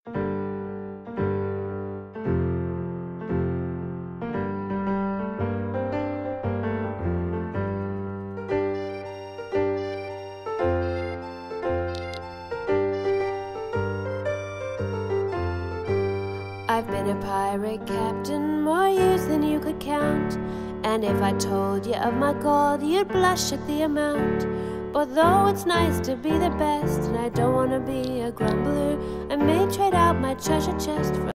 I've been a pirate captain more years than you could count, and if I told you of my gold, you'd blush at the amount. But though it's nice to be the best, and I don't want to be a grumbler, I may trade out my treasure chest for